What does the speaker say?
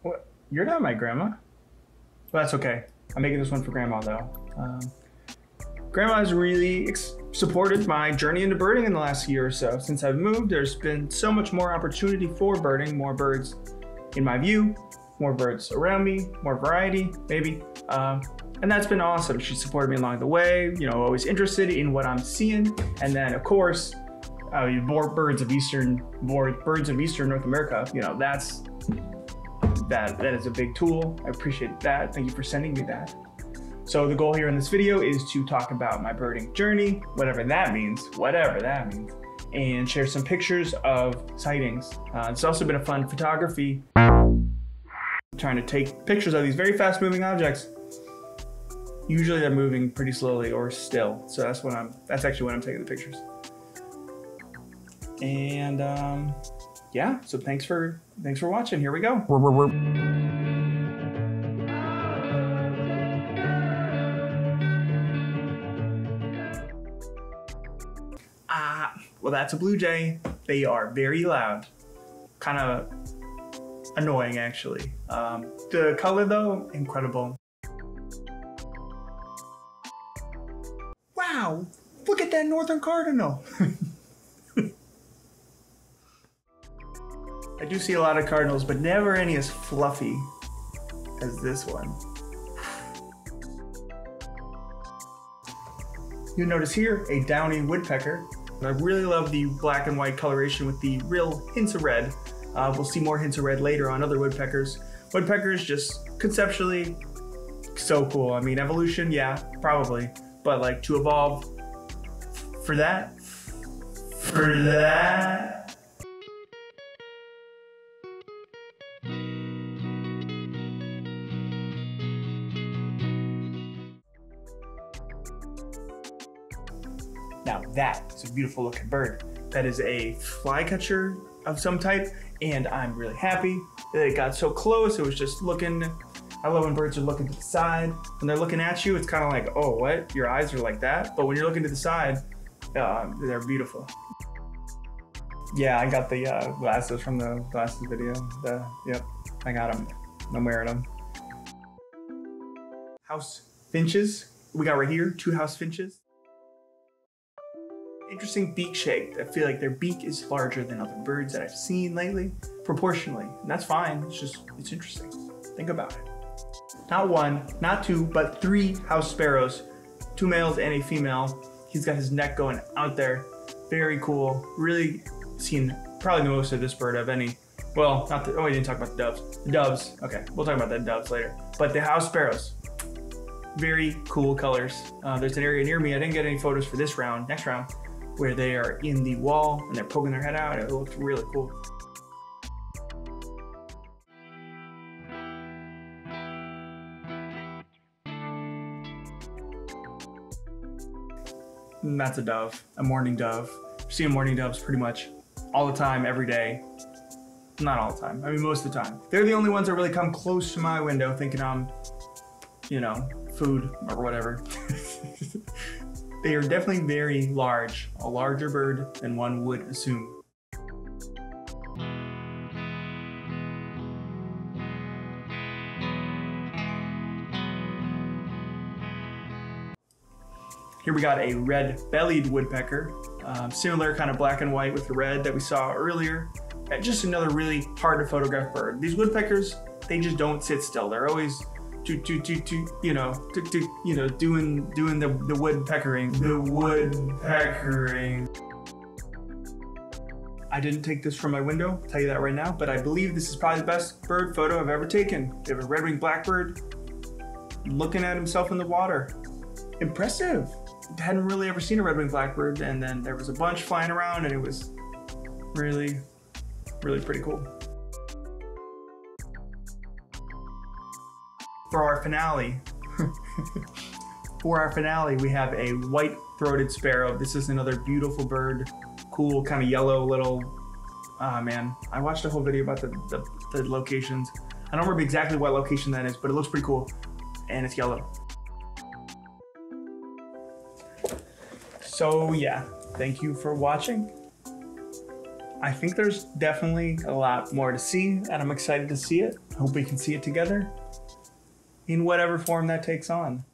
What? You're not my grandma. Well, that's okay. I'm making this one for grandma though. Grandma has really supported my journey into birding in the last year or so. Since I've moved, there's been so much more opportunity for birding, more birds in my view, more birds around me, more variety, maybe. And that's been awesome. She supported me along the way, you know, always interested in what I'm seeing. And then of course, more birds of Eastern North America, you know, that is a big tool. I appreciate that. Thank you for sending me that. So the goal here in this video is to talk about my birding journey, whatever that means, and share some pictures of sightings. It's also been a fun photography, trying to take pictures of these very fast moving objects. Usually they're moving pretty slowly or still. So that's actually when I'm taking the pictures. And yeah, so thanks for watching. Here we go. Well, that's a blue jay. They are very loud, kind of annoying actually. The color though, incredible. Wow, look at that northern cardinal. I do see a lot of cardinals, but never any as fluffy as this one. You'll notice here a downy woodpecker. I really love the black and white coloration with the real hints of red. We'll see more hints of red later on other woodpeckers. Woodpeckers just conceptually so cool. I mean, evolution, yeah, probably. But like to evolve for that. Now that is a beautiful looking bird. That is a flycatcher of some type, and I'm really happy that it got so close. It was just looking. I love when birds are looking to the side. When they're looking at you, it's kind of like, oh, what? Your eyes are like that? But when you're looking to the side, they're beautiful. Yeah, I got the glasses from the glasses video. Yep, I got them. I'm wearing them. House finches. We got right here, 2 house finches. Interesting beak shape. I feel like their beak is larger than other birds that I've seen lately, proportionally. And that's fine, it's interesting. Think about it. Not 1, not 2, but 3 house sparrows, 2 males and a female. He's got his neck going out there. Very cool. Really seen probably the most of this bird of any. Well, not the, oh, we didn't talk about the doves. The doves, okay, we'll talk about the doves later. But the house sparrows, very cool colors. There's an area near me, I didn't get any photos for this round, next round, where they are in the wall and they're poking their head out. It looks really cool. And that's a dove, a mourning dove. I've seen mourning doves pretty much all the time, every day. Not all the time, I mean most of the time. They're the only ones that really come close to my window thinking I'm, you know, food or whatever. They are definitely very large, a larger bird than one would assume. Here we got a red-bellied woodpecker, similar kind of black and white with the red that we saw earlier. Just another really hard to photograph bird. These woodpeckers, they just don't sit still. They're always doing the woodpeckering. I didn't take this from my window, I'll tell you that right now, but I believe this is probably the best bird photo I've ever taken. They have a red-winged blackbird looking at himself in the water. Impressive. Hadn't really ever seen a red-winged blackbird, and then there was a bunch flying around, and it was really, really pretty cool. For our finale, we have a white-throated sparrow. This is another beautiful bird, cool, kind of yellow little. Man, I watched a whole video about the locations. I don't remember exactly what location that is, but it looks pretty cool, and it's yellow. So yeah, thank you for watching. I think there's definitely a lot more to see, and I'm excited to see it. Hope we can see it together in whatever form that takes on.